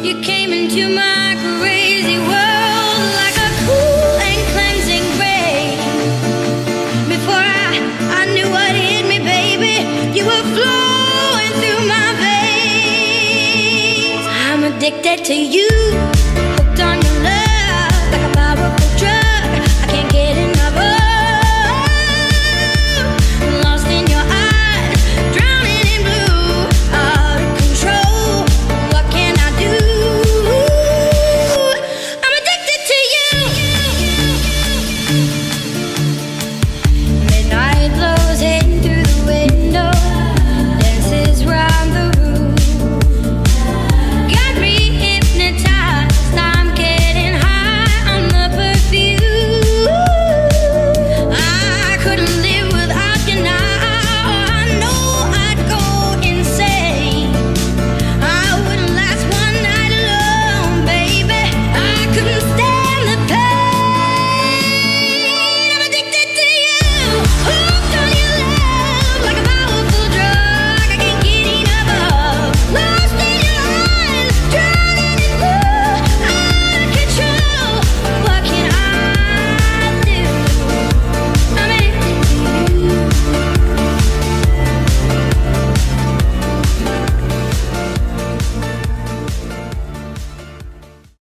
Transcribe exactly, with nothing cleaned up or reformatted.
You came into my crazy world like a cool and cleansing rain. Before I, I knew what hit me, baby, you were flowing through my veins. I'm addicted to you.